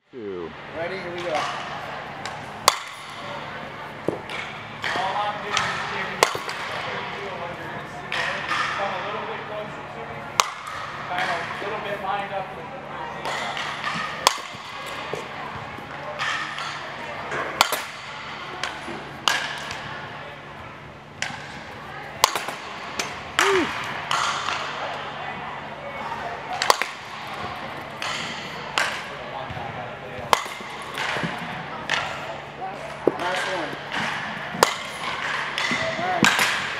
Two. Ready? Here we go. All I'm doing is giving you what you're going to see there. Come a little bit closer to me. Kind of a little bit lined up with your team. Last one. All right.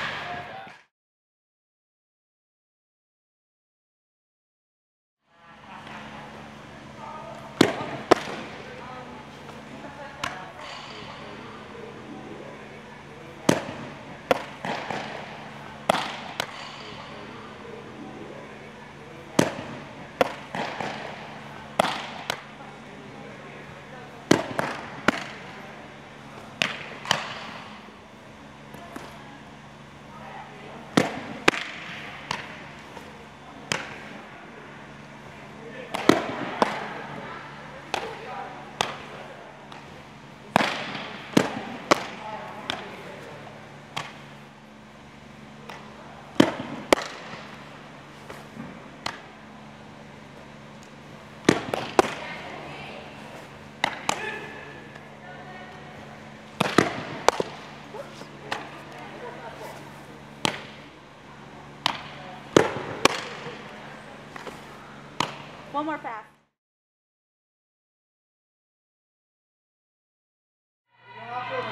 One more pass. You're not